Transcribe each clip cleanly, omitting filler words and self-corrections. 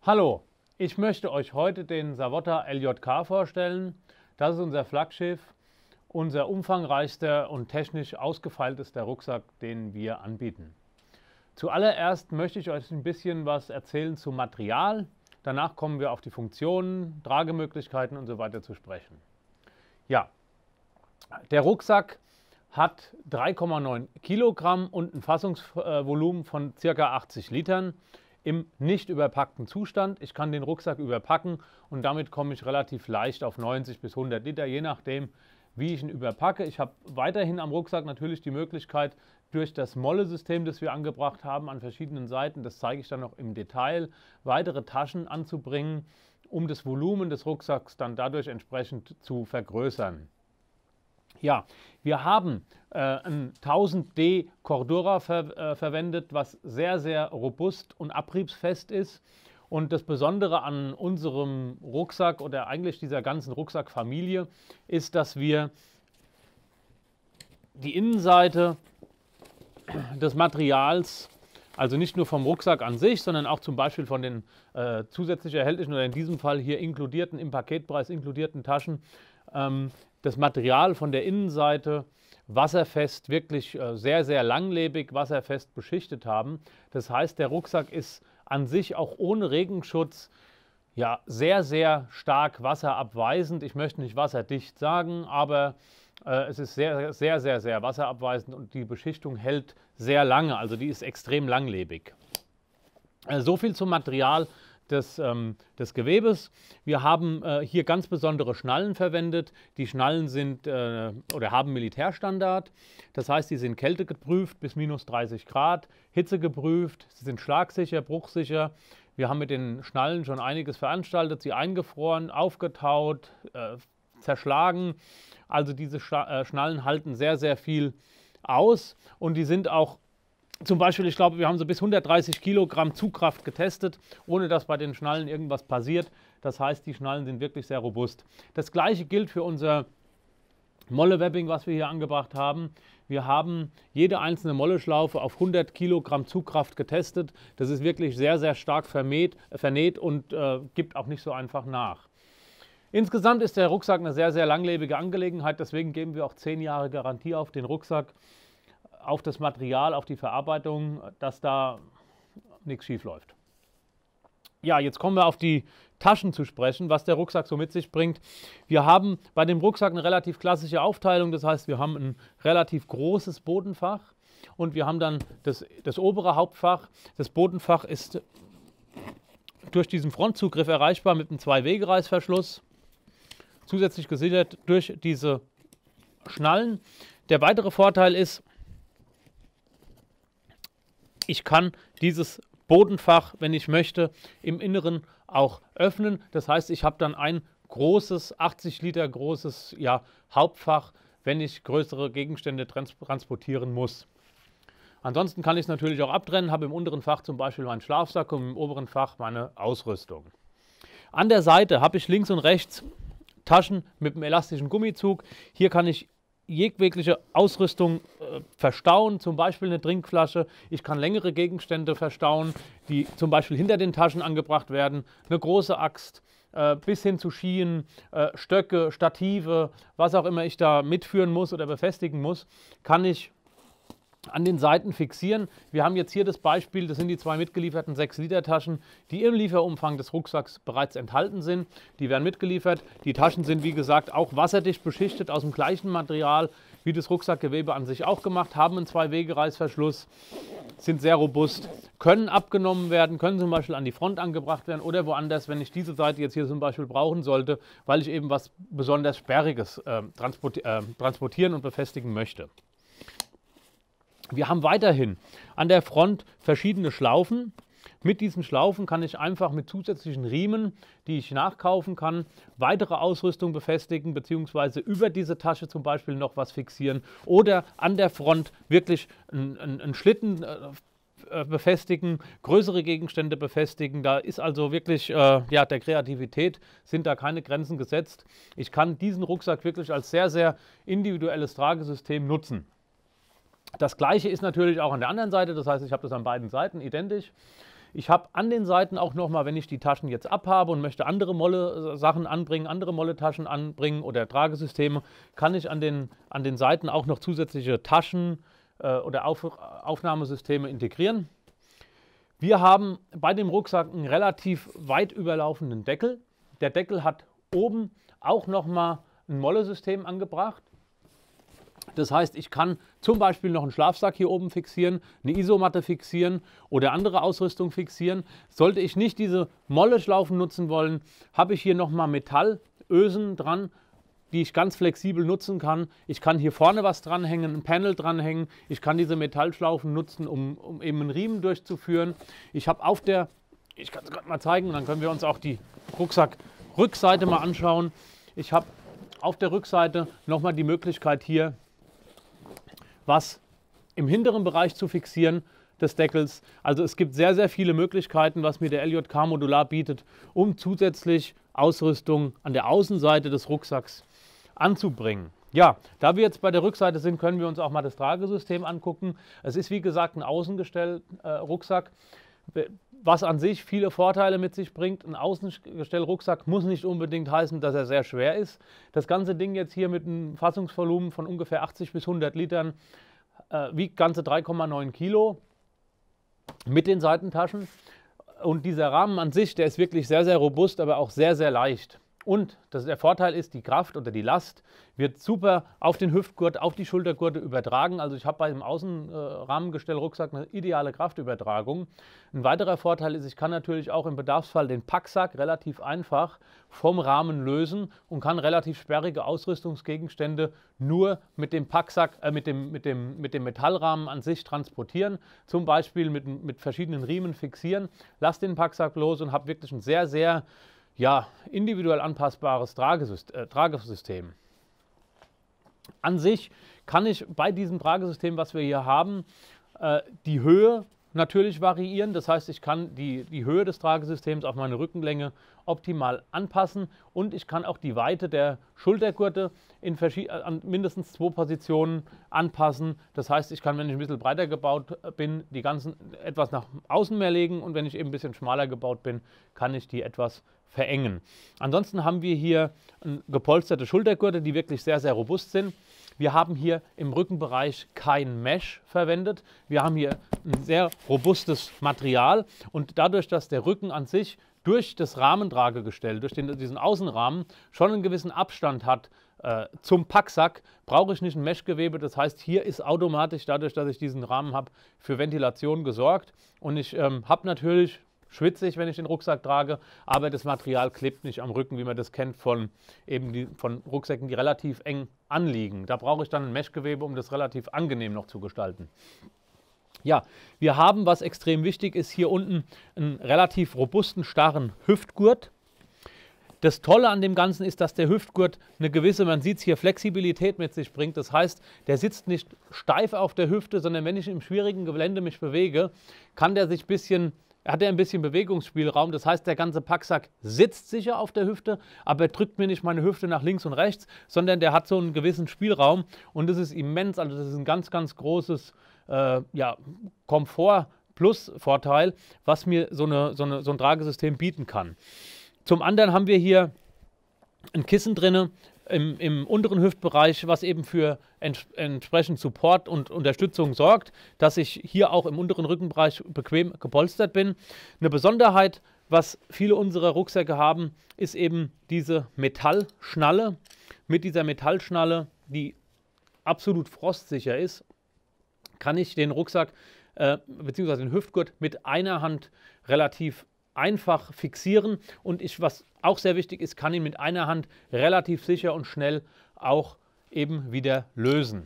Hallo, ich möchte euch heute den Savotta LJK vorstellen. Das ist unser Flaggschiff, unser umfangreichster und technisch ausgefeiltester Rucksack, den wir anbieten. Zuallererst möchte ich euch ein bisschen was erzählen zum Material. Danach kommen wir auf die Funktionen, Tragemöglichkeiten und so weiter zu sprechen. Ja, der Rucksack hat 3,9 Kilogramm und ein Fassungsvolumen von ca. 80 Litern im nicht überpackten Zustand. Ich kann den Rucksack überpacken und damit komme ich relativ leicht auf 90 bis 100 Liter, je nachdem, wie ich ihn überpacke. Ich habe weiterhin am Rucksack natürlich die Möglichkeit, durch das Molle-System, das wir angebracht haben an verschiedenen Seiten, das zeige ich dann noch im Detail, weitere Taschen anzubringen, um das Volumen des Rucksacks dann dadurch entsprechend zu vergrößern. Ja, wir haben ein 1000D Cordura verwendet, was sehr, sehr robust und abriebsfest ist. Und das Besondere an unserem Rucksack oder eigentlich dieser ganzen Rucksackfamilie ist, dass wir die Innenseite des Materials, also nicht nur vom Rucksack an sich, sondern auch zum Beispiel von den zusätzlich erhältlichen oder in diesem Fall hier inkludierten, im Paketpreis inkludierten Taschen, das Material von der Innenseite wasserfest, wirklich sehr, sehr langlebig, wasserfest beschichtet haben. Das heißt, der Rucksack ist an sich auch ohne Regenschutz ja, sehr, sehr stark wasserabweisend. Ich möchte nicht wasserdicht sagen, aber es ist sehr, sehr, sehr, sehr wasserabweisend und die Beschichtung hält sehr lange, also die ist extrem langlebig. So viel zum Material des Gewebes. Wir haben hier ganz besondere Schnallen verwendet. Die Schnallen sind oder haben Militärstandard. Das heißt, sie sind kältegeprüft bis minus 30 Grad, hitzegeprüft, sie sind schlagsicher, bruchsicher. Wir haben mit den Schnallen schon einiges veranstaltet, sie eingefroren, aufgetaut, zerschlagen. Also diese Schnallen halten sehr, sehr viel aus und die sind auch zum Beispiel, ich glaube, wir haben so bis 130 Kilogramm Zugkraft getestet, ohne dass bei den Schnallen irgendwas passiert. Das heißt, die Schnallen sind wirklich sehr robust. Das gleiche gilt für unser Molle-Webbing, was wir hier angebracht haben. Wir haben jede einzelne Molleschlaufe auf 100 Kilogramm Zugkraft getestet. Das ist wirklich sehr, sehr stark vernäht und gibt auch nicht so einfach nach. Insgesamt ist der Rucksack eine sehr, sehr langlebige Angelegenheit. Deswegen geben wir auch 10 Jahre Garantie auf den Rucksack, auf das Material, auf die Verarbeitung, dass da nichts schief läuft. Ja, jetzt kommen wir auf die Taschen zu sprechen, was der Rucksack so mit sich bringt. Wir haben bei dem Rucksack eine relativ klassische Aufteilung, das heißt, wir haben ein relativ großes Bodenfach und wir haben dann das obere Hauptfach. Das Bodenfach ist durch diesen Frontzugriff erreichbar mit einem 2-Wegereißverschluss, zusätzlich gesichert durch diese Schnallen. Der weitere Vorteil ist, ich kann dieses Bodenfach, wenn ich möchte, im Inneren auch öffnen. Das heißt, ich habe dann ein großes, 80 Liter großes Hauptfach, wenn ich größere Gegenstände transportieren muss. Ansonsten kann ich es natürlich auch abtrennen, habe im unteren Fach zum Beispiel meinen Schlafsack und im oberen Fach meine Ausrüstung. An der Seite habe ich links und rechts Taschen mit einem elastischen Gummizug. Hier kann ich jegliche Ausrüstung verstauen, zum Beispiel eine Trinkflasche. Ich kann längere Gegenstände verstauen, die zum Beispiel hinter den Taschen angebracht werden. Eine große Axt, bis hin zu Skien, Stöcke, Stative, was auch immer ich da mitführen muss oder befestigen muss, kann ich an den Seiten fixieren. Wir haben jetzt hier das Beispiel, das sind die 2 mitgelieferten 6-Liter-Taschen, die im Lieferumfang des Rucksacks bereits enthalten sind. Die werden mitgeliefert. Die Taschen sind, wie gesagt, auch wasserdicht beschichtet, aus dem gleichen Material wie das Rucksackgewebe an sich auch gemacht, haben einen 2-Wegereißverschluss, sind sehr robust, können abgenommen werden, können zum Beispiel an die Front angebracht werden oder woanders, wenn ich diese Seite jetzt hier zum Beispiel brauchen sollte, weil ich eben was besonders Sperriges transportieren und befestigen möchte. Wir haben weiterhin an der Front verschiedene Schlaufen. Mit diesen Schlaufen kann ich einfach mit zusätzlichen Riemen, die ich nachkaufen kann, weitere Ausrüstung befestigen bzw. über diese Tasche zum Beispiel noch was fixieren oder an der Front wirklich einen Schlitten befestigen, größere Gegenstände befestigen. Da ist also wirklich, der Kreativität sind da keine Grenzen gesetzt. Ich kann diesen Rucksack wirklich als sehr, sehr individuelles Tragesystem nutzen. Das gleiche ist natürlich auch an der anderen Seite, das heißt, ich habe das an beiden Seiten identisch. Ich habe an den Seiten auch nochmal, wenn ich die Taschen jetzt abhabe und möchte andere Molle-Sachen anbringen, andere Molle-Taschen anbringen oder Tragesysteme, kann ich an den Seiten auch noch zusätzliche Taschen oder Aufnahmesysteme integrieren. Wir haben bei dem Rucksack einen relativ weit überlaufenden Deckel. Der Deckel hat oben auch nochmal ein Molle-System angebracht. Das heißt, ich kann zum Beispiel noch einen Schlafsack hier oben fixieren, eine Isomatte fixieren oder andere Ausrüstung fixieren. Sollte ich nicht diese Molle-Schlaufen nutzen wollen, habe ich hier nochmal Metallösen dran, die ich ganz flexibel nutzen kann. Ich kann hier vorne was dranhängen, ein Panel dranhängen. Ich kann diese Metallschlaufen nutzen, um eben einen Riemen durchzuführen. Ich habe ich kann es gerade mal zeigen, und dann können wir uns auch die Rucksack-Rückseite mal anschauen. Ich habe auf der Rückseite nochmal die Möglichkeit hier, was im hinteren Bereich zu fixieren des Deckels. Also es gibt sehr, sehr viele Möglichkeiten, was mir der LJK Modular bietet, um zusätzlich Ausrüstung an der Außenseite des Rucksacks anzubringen. Ja, da wir jetzt bei der Rückseite sind, können wir uns auch mal das Tragesystem angucken. Es ist wie gesagt ein Außengestell-Rucksack, was an sich viele Vorteile mit sich bringt. Ein Außengestell-Rucksack muss nicht unbedingt heißen, dass er sehr schwer ist. Das ganze Ding jetzt hier mit einem Fassungsvolumen von ungefähr 80 bis 100 Litern wiegt ganze 3,9 Kilo mit den Seitentaschen. Und dieser Rahmen an sich, der ist wirklich sehr, sehr robust, aber auch sehr, sehr leicht. Und der Vorteil ist, die Kraft oder die Last wird super auf den Hüftgurt, auf die Schultergurte übertragen. Also ich habe bei dem Außenrahmengestell-Rucksack eine ideale Kraftübertragung. Ein weiterer Vorteil ist, ich kann natürlich auch im Bedarfsfall den Packsack relativ einfach vom Rahmen lösen und kann relativ sperrige Ausrüstungsgegenstände nur mit dem Packsack, mit dem Metallrahmen an sich transportieren. Zum Beispiel mit verschiedenen Riemen fixieren, lasse den Packsack los und habe wirklich ein sehr, sehr individuell anpassbares Tragesystem. An sich kann ich bei diesem Tragesystem, was wir hier haben, die Höhe natürlich variieren. Das heißt, ich kann die Höhe des Tragesystems auf meine Rückenlänge optimal anpassen und ich kann auch die Weite der Schultergurte an mindestens 2 Positionen anpassen. Das heißt, ich kann, wenn ich ein bisschen breiter gebaut bin, die ganzen etwas nach außen mehr legen und wenn ich eben ein bisschen schmaler gebaut bin, kann ich die etwas verengen. Ansonsten haben wir hier gepolsterte Schultergurte, die wirklich sehr, sehr robust sind. Wir haben hier im Rückenbereich kein Mesh verwendet. Wir haben hier ein sehr robustes Material und dadurch, dass der Rücken an sich durch das Rahmentragegestell, durch diesen Außenrahmen schon einen gewissen Abstand hat zum Packsack, brauche ich nicht ein Meshgewebe. Das heißt, hier ist automatisch, dadurch, dass ich diesen Rahmen habe, für Ventilation gesorgt. Und ich habe natürlich schwitzig, wenn ich den Rucksack trage, aber das Material klebt nicht am Rücken, wie man das kennt von Rucksäcken, die relativ eng anliegen. Da brauche ich dann ein Meshgewebe, um das relativ angenehm noch zu gestalten. Ja, wir haben, was extrem wichtig ist, hier unten einen relativ robusten, starren Hüftgurt. Das Tolle an dem Ganzen ist, dass der Hüftgurt eine gewisse, man sieht es hier, Flexibilität mit sich bringt. Das heißt, der sitzt nicht steif auf der Hüfte, sondern wenn ich im schwierigen Gelände mich bewege, hat er ein bisschen Bewegungsspielraum. Das heißt, der ganze Packsack sitzt sicher auf der Hüfte, aber er drückt mir nicht meine Hüfte nach links und rechts, sondern der hat so einen gewissen Spielraum und das ist immens. Also das ist ein ganz, ganz großes Komfort plus Vorteil, was mir so ein Tragesystem bieten kann. Zum anderen haben wir hier ein Kissen drin im unteren Hüftbereich, was eben für entsprechend Support und Unterstützung sorgt, dass ich hier auch im unteren Rückenbereich bequem gepolstert bin. Eine Besonderheit, was viele unserer Rucksäcke haben, ist eben diese Metallschnalle. Mit dieser Metallschnalle, die absolut frostsicher ist, kann ich den Rucksack bzw. den Hüftgurt mit einer Hand relativ einfach fixieren und was auch sehr wichtig ist, kann ihn mit einer Hand relativ sicher und schnell auch eben wieder lösen.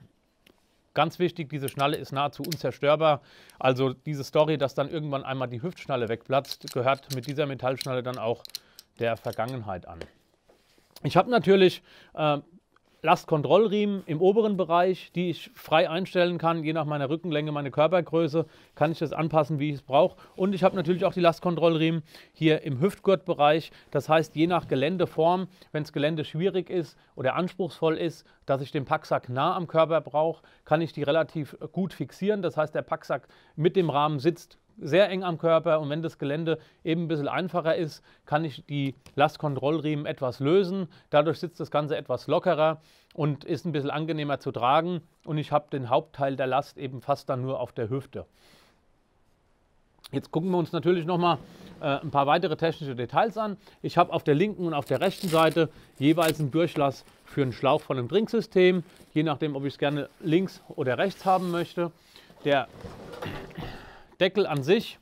Ganz wichtig, diese Schnalle ist nahezu unzerstörbar. Also diese Story, dass dann irgendwann einmal die Hüftschnalle wegplatzt, gehört mit dieser Metallschnalle dann auch der Vergangenheit an. Ich habe natürlich Lastkontrollriemen im oberen Bereich, die ich frei einstellen kann, je nach meiner Rückenlänge, meiner Körpergröße, kann ich das anpassen, wie ich es brauche. Und ich habe natürlich auch die Lastkontrollriemen hier im Hüftgurtbereich. Das heißt, je nach Geländeform, wenn das Gelände schwierig ist oder anspruchsvoll ist, dass ich den Packsack nah am Körper brauche, kann ich die relativ gut fixieren. Das heißt, der Packsack mit dem Rahmen sitzt sehr eng am Körper und wenn das Gelände eben ein bisschen einfacher ist, kann ich die Lastkontrollriemen etwas lösen. Dadurch sitzt das Ganze etwas lockerer und ist ein bisschen angenehmer zu tragen und ich habe den Hauptteil der Last eben fast dann nur auf der Hüfte. Jetzt gucken wir uns natürlich nochmal ein paar weitere technische Details an. Ich habe auf der linken und auf der rechten Seite jeweils einen Durchlass für einen Schlauch von einem Trinksystem, je nachdem, ob ich es gerne links oder rechts haben möchte. Der Deckel an sich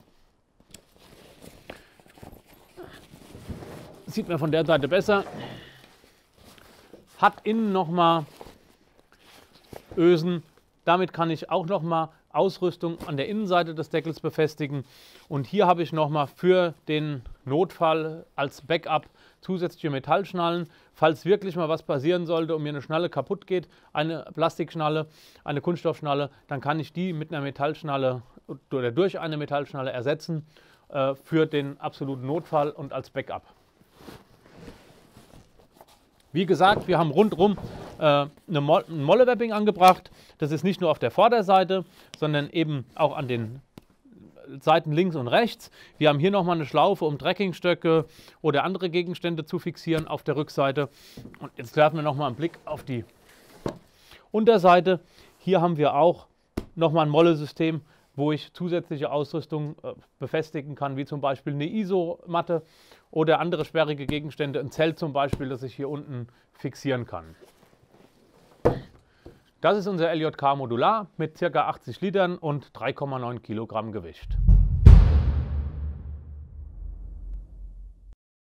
sieht man von der Seite besser, hat innen nochmal Ösen. Damit kann ich auch nochmal Ausrüstung an der Innenseite des Deckels befestigen. Und hier habe ich nochmal für den Notfall als Backup zusätzliche Metallschnallen. Falls wirklich mal was passieren sollte und mir eine Schnalle kaputt geht, eine Plastikschnalle, eine Kunststoffschnalle, dann kann ich die mit einer Metallschnalle oder durch eine Metallschnalle ersetzen für den absoluten Notfall und als Backup. Wie gesagt, wir haben rundherum ein Mollewebbing angebracht. Das ist nicht nur auf der Vorderseite, sondern eben auch an den Seiten links und rechts. Wir haben hier nochmal eine Schlaufe, um Trekkingstöcke oder andere Gegenstände zu fixieren auf der Rückseite. Und jetzt werfen wir nochmal einen Blick auf die Unterseite. Hier haben wir auch nochmal ein Mollesystem, wo ich zusätzliche Ausrüstung befestigen kann, wie zum Beispiel eine Isomatte oder andere sperrige Gegenstände, ein Zelt zum Beispiel, das ich hier unten fixieren kann. Das ist unser LJK Modular mit ca. 80 Litern und 3,9 Kilogramm Gewicht.